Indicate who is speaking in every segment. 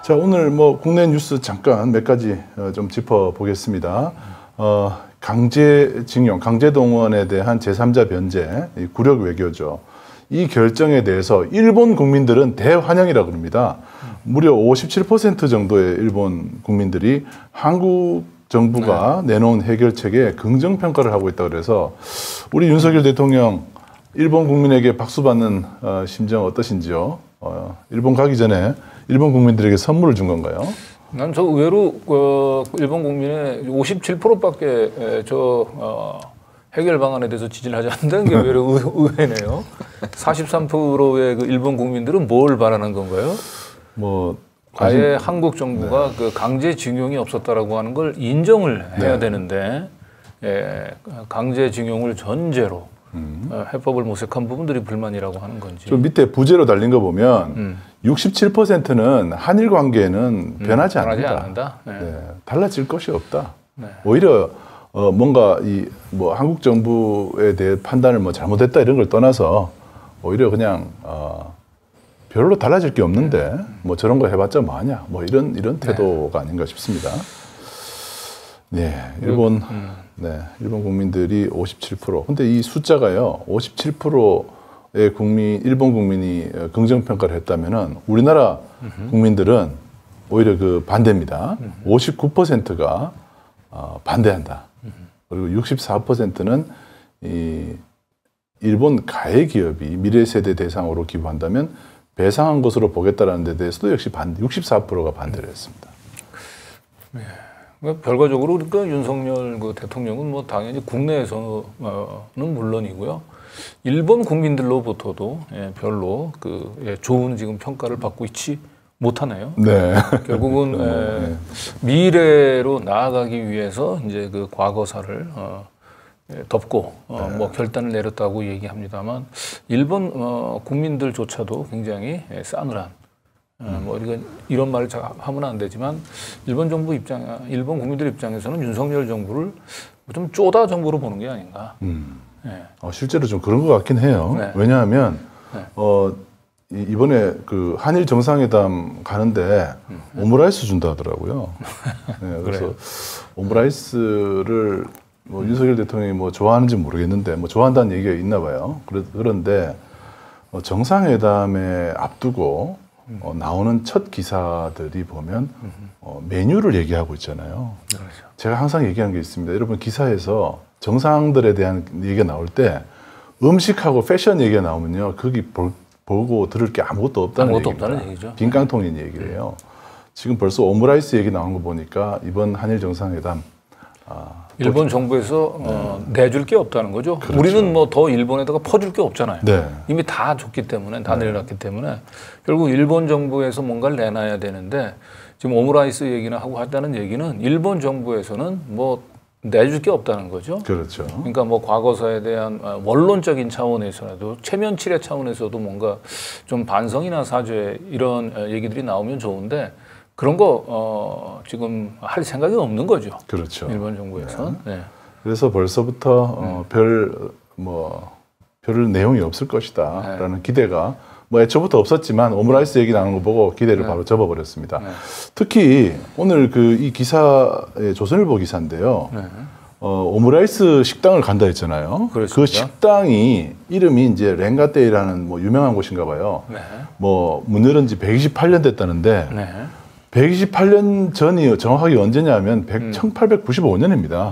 Speaker 1: 자, 오늘 뭐 국내 뉴스 잠깐 몇 가지 좀 짚어보겠습니다. 강제징용, 강제동원에 대한 제3자 변제, 이 굴욕 외교죠. 이 결정에 대해서 일본 국민들은 대환영이라고 합니다. 무려 57% 정도의 일본 국민들이 한국 정부가 내놓은 해결책에 긍정평가를 하고 있다고 그래서 우리 윤석열 대통령 일본 국민에게 박수 받는 심정 어떠신지요? 일본 가기 전에 일본 국민들에게 선물을 준 건가요?
Speaker 2: 난 저 의외로 일본 국민의 57%밖에 해결 방안에 대해서 지지를 하지 않는다는 게 의외로 의외네요. 43%의 그 일본 국민들은 뭘 바라는 건가요?
Speaker 1: 뭐
Speaker 2: 아예 한국 정부가 그 강제징용이 없었다라고 하는 걸 인정을 해야 되는데 강제징용을 전제로 해법을 모색한 부분들이 불만이라고 하는 건지.
Speaker 1: 좀 밑에 부제로 달린 거 보면 67%는 한일 관계는 변하지 않는다. 달라질 것이 없다. 오히려 뭔가 뭐 한국 정부에 대해 판단을 뭐 잘못했다 이런 걸 떠나서 오히려 그냥 별로 달라질 게 없는데 뭐 저런 거 해봤자 뭐하냐 뭐 이런 태도가 아닌가 싶습니다. 네, 일본 국민들이 57%. 근데 이 숫자가요, 57%의 일본 국민이 긍정평가를 했다면은 우리나라 국민들은 오히려 그 반대입니다. 59%가 반대한다. 그리고 64%는 이 일본 가해 기업이 미래 세대 대상으로 기부한다면 배상한 것으로 보겠다라는 데 대해서도 역시 64%가 반대를 했습니다.
Speaker 2: 네. 결과적으로 그러니까 윤석열 그 대통령은 뭐 당연히 국내에서는 물론이고요. 일본 국민들로부터도 별로 좋은 지금 평가를 받고 있지 못하네요.
Speaker 1: 네.
Speaker 2: 결국은 미래로 나아가기 위해서 이제 그 과거사를 덮고 뭐 결단을 내렸다고 얘기합니다만 일본 국민들조차도 굉장히 싸늘한 뭐 이런 말을 하면 안 되지만 일본 국민들 입장에서는 윤석열 정부를 좀 쪼다 정부로 보는 게 아닌가.
Speaker 1: 실제로 좀 그런 것 같긴 해요. 왜냐하면 이번에 그 한일 정상회담 가는데 오므라이스 준다 하더라고요. 그래서 오므라이스를 뭐 윤석열 대통령이 뭐 좋아하는지 모르겠는데 뭐 좋아한다는 얘기가 있나 봐요. 그런데 정상회담에 앞두고 나오는 첫 기사들이 보면 메뉴를 얘기하고 있잖아요. 그렇죠. 제가 항상 얘기하는 게 있습니다. 여러분 기사에서 정상들에 대한 얘기가 나올 때 음식하고 패션 얘기가 나오면요. 거기 보고 들을 게 아무것도 없다는 얘기죠. 빈 깡통인 얘기를 해요. 지금 벌써 오므라이스 얘기 나온 거 보니까 이번 한일 정상회담
Speaker 2: 일본 정부에서 내줄 게 없다는 거죠. 그렇죠. 우리는 뭐 더 일본에다가 퍼줄 게 없잖아요. 이미 다 줬기 때문에, 다 내려놨기 때문에 결국 일본 정부에서 뭔가를 내놔야 되는데 지금 오므라이스 얘기나 하고 하다는 얘기는 일본 정부에서는 뭐 내줄 게 없다는 거죠.
Speaker 1: 그렇죠.
Speaker 2: 그러니까 뭐 과거사에 대한 원론적인 차원에서라도 체면치레 차원에서도 뭔가 좀 반성이나 사죄 이런 얘기들이 나오면 좋은데 그런 거 지금 할 생각이 없는 거죠.
Speaker 1: 그렇죠.
Speaker 2: 일본 정부에서는.
Speaker 1: 그래서 벌써부터 별 내용이 없을 것이다라는 기대가 뭐 애초부터 없었지만 오므라이스 얘기 나오는 거 보고 기대를 바로 접어버렸습니다. 특히 오늘 이 기사의 조선일보 기사인데요. 오므라이스 식당을 간다 했잖아요.
Speaker 2: 그렇습니다.
Speaker 1: 그 식당이 이름이 이제 렌가떼이라는 뭐 유명한 곳인가 봐요. 뭐 문 열은 지 128년 됐다는데 128년 전이 정확하게 언제냐면 1895년입니다.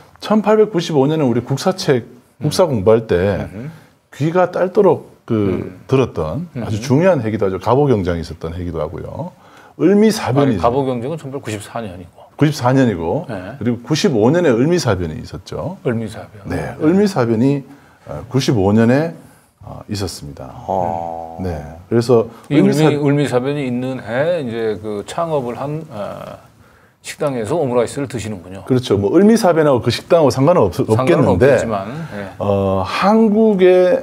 Speaker 1: 1895년에 우리 국사 공부할 때 귀가 딸도록 들었던 아주 중요한 해기도 하죠. 갑오경장이 있었던 해기도 하고요. 을미사변이
Speaker 2: 갑오경장은 1994년이고
Speaker 1: 94년이고 그리고 95년에 을미사변이 있었죠.
Speaker 2: 을미사변.
Speaker 1: 네, 을미사변이 95년에 있었습니다. 네, 그래서
Speaker 2: 을미사변이 있는 해 이제 그 창업을 한 식당에서 오므라이스를 드시는군요.
Speaker 1: 그렇죠. 뭐 을미사변하고 그 식당하고 상관은 없겠는데 한국의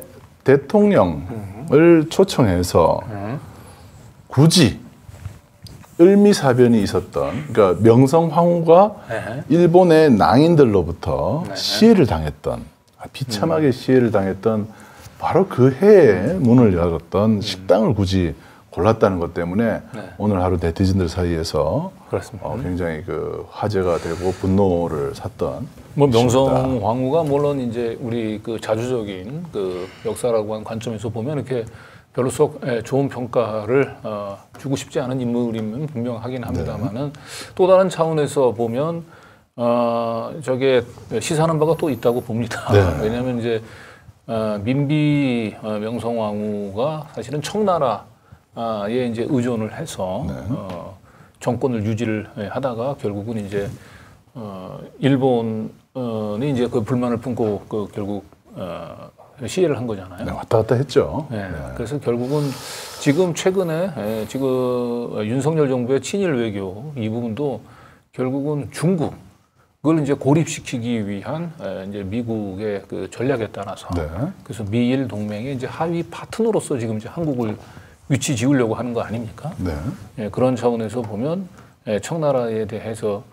Speaker 1: 대통령을 초청해서 굳이 을미사변이 있었던 그러니까 명성황후가 일본의 낭인들로부터 시해를 당했던 비참하게 시해를 당했던 바로 그 해에 문을 열었던 식당을 굳이 골랐다는 것 때문에
Speaker 2: 네.
Speaker 1: 오늘 하루 네티즌들 사이에서
Speaker 2: 그렇습니다.
Speaker 1: 굉장히 그 화제가 되고 분노를 샀던.
Speaker 2: 뭐 명성황후가 물론 이제 우리 그 자주적인 그 역사라고 하는 관점에서 보면 이렇게 별로 썩 좋은 평가를 주고 싶지 않은 인물이면 분명하긴 합니다만은 또 다른 차원에서 보면 저게 시사하는 바가 또 있다고 봅니다.
Speaker 1: 네.
Speaker 2: 왜냐하면 이제 민비 명성황후가 사실은 청나라에 이제 의존을 해서 정권을 유지를 하다가 결국은 이제 일본이 이제 그 불만을 품고 그 결국 시해를 한 거잖아요.
Speaker 1: 네, 왔다 갔다 했죠.
Speaker 2: 네. 그래서 결국은 지금 최근에 지금 윤석열 정부의 친일 외교 이 부분도 결국은 중국을 이제 고립시키기 위한 이제 미국의 그 전략에 따라서 그래서 미일 동맹의 이제 하위 파트너로서 지금 이제 한국을 위치 지으려고 하는 거 아닙니까? 네. 그런 차원에서 보면 청나라에 대해서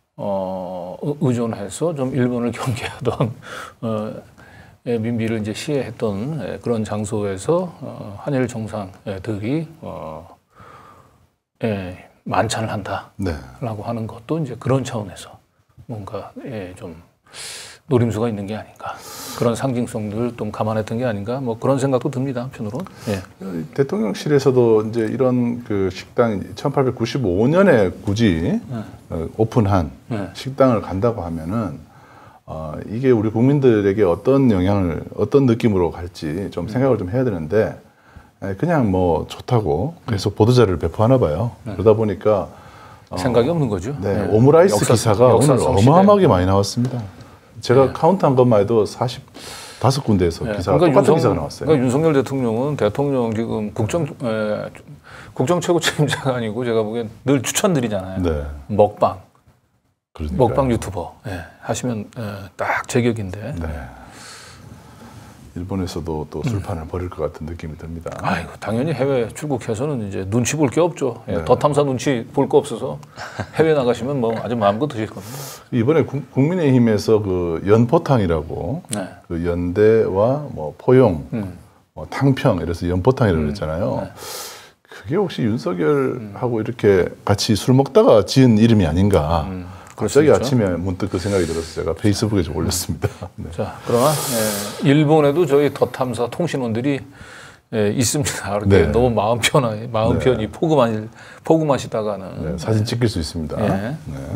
Speaker 2: 의존해서 좀 일본을 경계하던 민비를 이제 시해했던 그런 장소에서 한일 정상들이 만찬을 한다라고 하는 것도 이제 그런 차원에서 뭔가 좀 노림수가 있는 게 아닌가, 그런 상징성들 좀 감안했던 게 아닌가, 뭐 그런 생각도 듭니다. 한편으로는.
Speaker 1: 대통령실에서도 이제 이런 그 식당 1895년에 굳이 오픈한 식당을 간다고 하면은 이게 우리 국민들에게 어떤 영향을, 어떤 느낌으로 갈지 좀 생각을 좀 해야 되는데, 그냥 뭐 좋다고 계속 보도자료를 배포하나 봐요. 그러다 보니까
Speaker 2: 생각이 없는 거죠.
Speaker 1: 오므라이스 기사가 오늘 어마어마하게 많이 나왔습니다. 제가 카운트한 것만 해도 45군데에서 기사가 똑같은 기사가 나왔어요.
Speaker 2: 그러니까 윤석열 대통령은 대통령 지금 국정 최고 책임자가 아니고 제가 보기엔 늘 추천드리잖아요. 먹방. 그러니까요. 먹방 유튜버 하시면 딱 제격인데.
Speaker 1: 일본에서도 또 술판을 벌일 것 같은 느낌이 듭니다.
Speaker 2: 아이고, 당연히 해외 출국해서는 이제 눈치 볼 게 없죠. 더 탐사 눈치 볼 거 없어서 해외 나가시면 뭐 아주 마음껏 드실 겁니다.
Speaker 1: 이번에 국민의힘에서 그 연포탕이라고 그 연대와 뭐 포용, 뭐 탕평 이래서 연포탕이라고 그랬잖아요. 그게 혹시 윤석열하고 이렇게 같이 술 먹다가 지은 이름이 아닌가. 갑자기 아침에 문득 그 생각이 들어서 제가 페이스북에 좀 올렸습니다.
Speaker 2: 자, 그러나 일본에도 저희 더 탐사 통신원들이 있습니다. 이렇게 너무 마음 편히 포금하시다가는
Speaker 1: 사진 찍힐 수 있습니다.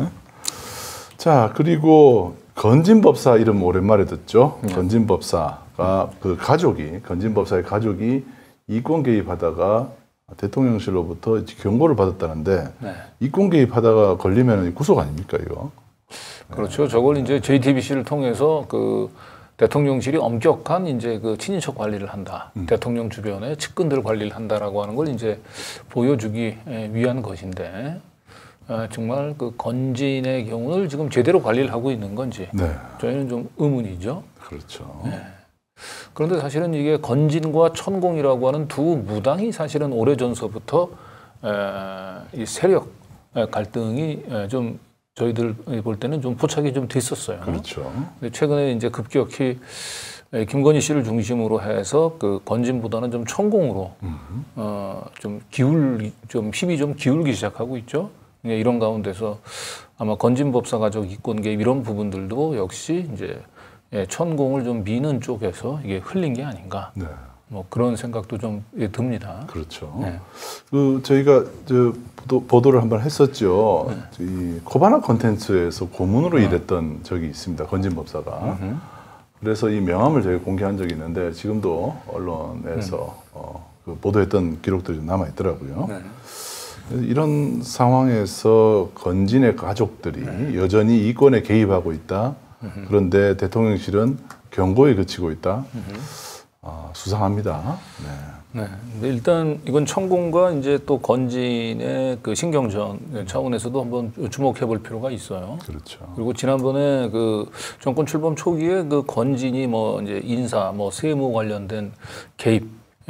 Speaker 1: 자, 그리고 건진법사 이름 오랜만에 듣죠. 건진법사가 그 건진법사의 가족이 이권 개입하다가 대통령실로부터 경고를 받았다는데 이권 개입하다가 걸리면 구속 아닙니까 이거?
Speaker 2: 그렇죠. 저걸 이제 JTBC를 통해서 그 대통령실이 엄격한 이제 그 친인척 관리를 한다. 대통령 주변의 측근들 관리를 한다라고 하는 걸 이제 보여주기 위한 것인데 정말 그 건진의 경우를 지금 제대로 관리를 하고 있는 건지 저희는 좀 의문이죠.
Speaker 1: 그렇죠.
Speaker 2: 그런데 사실은 이게 건진과 천공이라고 하는 두 무당이 사실은 오래전서부터 이 세력 갈등이 좀 저희들 볼 때는 좀 포착이 좀 됐었어요.
Speaker 1: 그렇죠.
Speaker 2: 근데 최근에 이제 급격히 김건희 씨를 중심으로 해서 그 건진보다는 좀 천공으로 좀 힘이 좀 기울기 시작하고 있죠. 이런 가운데서 아마 건진법사 가족 이권 개입 이런 부분들도 역시 이제 천공을 좀 미는 쪽에서 이게 흘린 게 아닌가. 뭐 그런 생각도 좀 듭니다.
Speaker 1: 그렇죠. 그 저희가 보도를 한번 했었죠. 이 코바나 콘텐츠에서 고문으로 일했던 적이 있습니다. 건진법사가. 그래서 이 명함을 저희가 공개한 적이 있는데 지금도 언론에서 그 보도했던 기록들이 좀 남아 있더라고요. 이런 상황에서 건진의 가족들이 여전히 이권에 개입하고 있다. 그런데 대통령실은 경고에 그치고 있다. 수상합니다.
Speaker 2: 근데 일단 이건 천공과 이제 또 건진의 그 신경전 차원에서도 한번 주목해 볼 필요가 있어요.
Speaker 1: 그렇죠.
Speaker 2: 그리고 지난번에 그 정권 출범 초기에 그 건진이 뭐 이제 인사, 뭐 세무 관련된 개입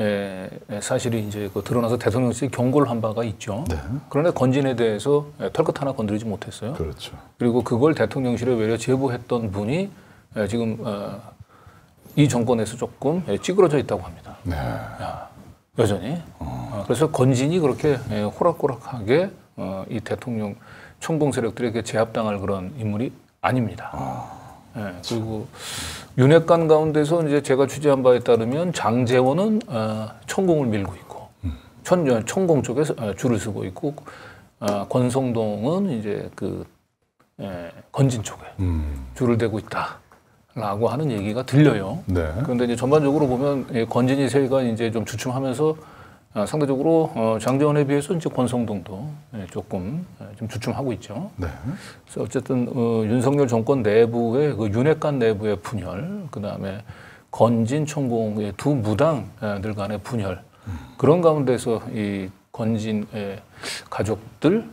Speaker 2: 사실이 이제 그 드러나서 대통령실이 경고를 한 바가 있죠. 그런데 건진에 대해서 털끝 하나 건드리지 못했어요.
Speaker 1: 그렇죠.
Speaker 2: 그리고 그걸 대통령실에 외려 제보했던 분이 지금 이 정권에서 조금 찌그러져 있다고 합니다. 여전히. 그래서 건진이 그렇게 호락호락하게 이 대통령 천공 세력들에게 제압당할 그런 인물이 아닙니다. 그리고 윤핵관 가운데서 이제 제가 취재한 바에 따르면 장제원은 천공을 밀고 있고 천공 쪽에 줄을 서고 있고 권성동은 이제 그 건진 쪽에 줄을 대고 있다라고 하는 얘기가 들려요.
Speaker 1: 네.
Speaker 2: 그런데 이제 전반적으로 보면 건진이 세가 이제 좀 주춤하면서 상대적으로 장제원에 비해서 이제 권성동도 조금 좀 주춤하고 있죠.
Speaker 1: 네.
Speaker 2: 그래서 어쨌든 윤석열 정권 내부의 그 윤핵관 내부의 분열, 그 다음에 건진, 천공의 두 무당들 간의 분열, 그런 가운데서 이 건진의 가족들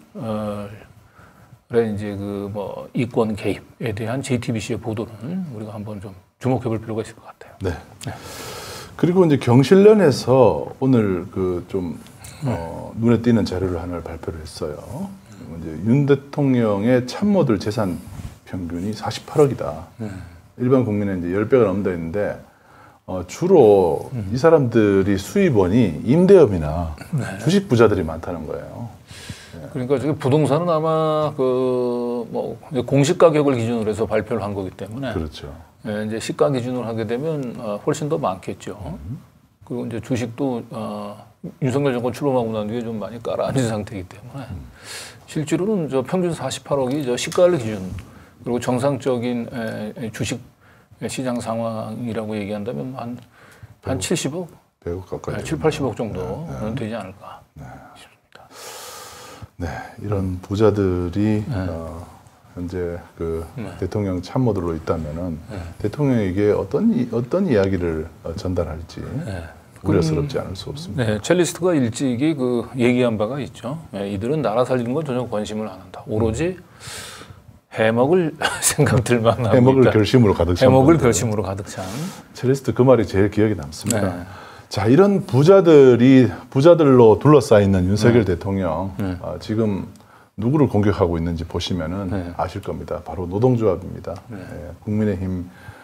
Speaker 2: 이제 그 뭐 이권 개입에 대한 JTBC의 보도는 우리가 한번 좀 주목해볼 필요가 있을 것 같아요.
Speaker 1: 네. 그리고 이제 경실련에서 오늘 그 좀 눈에 띄는 자료를 하나를 발표를 했어요. 이제 윤 대통령의 참모들 재산 평균이 48억이다. 일반 국민의 이제 10배가 넘는다 했는데 주로 이 사람들이 수입원이 임대업이나 주식 부자들이 많다는 거예요.
Speaker 2: 그러니까 저기 부동산은 아마 그 뭐 공시 가격을 기준으로 해서 발표를 한 거기 때문에
Speaker 1: 그렇죠.
Speaker 2: 이제 시가 기준으로 하게 되면 훨씬 더 많겠죠. 그리고 이제 주식도 윤석열 정권 출범하고 난 뒤에 좀 많이 깔아앉은 상태이기 때문에 실제로는 저 평균 48억이 저 시가를 기준 그리고 정상적인 주식 시장 상황이라고 얘기한다면 한 70억,
Speaker 1: 100억 가까이
Speaker 2: 7, 80억 정도는 되지 않을까 싶습니다.
Speaker 1: 네, 이런 부자들이 현재 그 대통령 참모들로 있다면은 대통령에게 어떤 이야기를 전달할지 우려스럽지 않을 수 없습니다.
Speaker 2: 네, 첼리스트가 일찍이 그 얘기한 바가 있죠. 이들은 나라 살리는 건 전혀 관심을 안 한다. 오로지 해먹을 생각들만 하고
Speaker 1: 해먹을
Speaker 2: 있다.
Speaker 1: 결심으로 가득 찬.
Speaker 2: 해먹을 결심으로 가득 찬.
Speaker 1: 첼리스트 그 말이 제일 기억에 남습니다.
Speaker 2: 네.
Speaker 1: 자, 이런 부자들로 둘러싸이는 윤석열 대통령 지금 누구를 공격하고 있는지 보시면은 아실 겁니다. 바로 노동조합입니다. 국민의힘이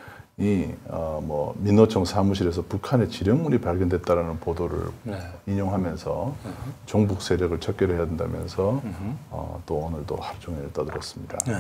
Speaker 1: 뭐 민노총 사무실에서 북한의 지령물이 발견됐다라는 보도를 인용하면서 종북 세력을 척결해야 된다면서 또 오늘도 하루 종일 떠들었습니다. 네.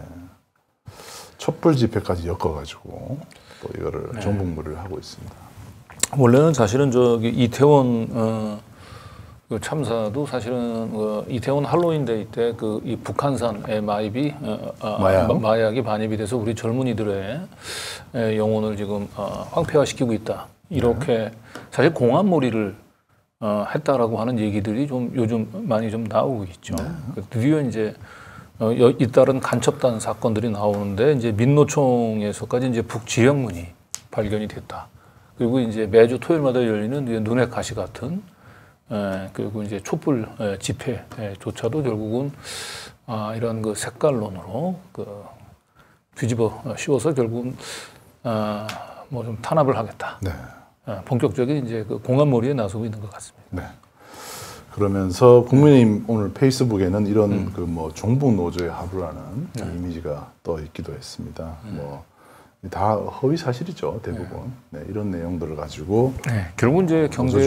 Speaker 1: 촛불 집회까지 엮어가지고 또 이거를 종북물을 하고 있습니다.
Speaker 2: 원래는 사실은 저기 이태원 그 참사도 사실은 이태원 할로윈데이 때 그 이 북한산의 마입이 마약이 반입이 돼서 우리 젊은이들의 영혼을 지금 황폐화시키고 있다. 이렇게 사실 공안몰이를 했다라고 하는 얘기들이 좀 요즘 많이 좀 나오고 있죠. 드디어 이제 잇따른 간첩단 사건들이 나오는데 이제 민노총에서까지 이제 북지령문이 발견이 됐다. 그리고 이제 매주 토요일마다 열리는 눈의 가시 같은 그리고 이제 촛불 집회조차도 결국은 이런 그 색깔론으로 그 뒤집어 씌워서 결국은 뭐 좀 탄압을 하겠다.
Speaker 1: 네.
Speaker 2: 본격적인 이제 그 공안몰이에 나서고 있는 것 같습니다.
Speaker 1: 네. 그러면서 국민의힘 오늘 페이스북에는 이런 그 뭐 종북 노조의 하루라는 이미지가 떠 있기도 했습니다. 뭐 다 허위 사실이죠, 대부분. 네, 이런 내용들을 가지고
Speaker 2: 결국은 이제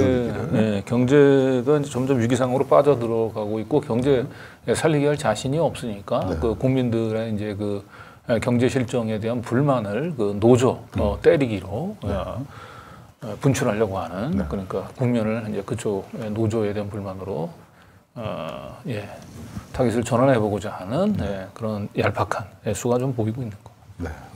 Speaker 2: 경제가 이제 점점 위기상으로 빠져들어가고 있고 경제 살리게 할 자신이 없으니까 그 국민들의 이제 그 경제 실정에 대한 불만을 그 노조 때리기로 분출하려고 하는 그러니까 국면을 이제 그쪽 노조에 대한 불만으로 타깃을 전환해 보고자 하는 그런 얄팍한 수가 좀 보이고 있는 거.
Speaker 1: 네.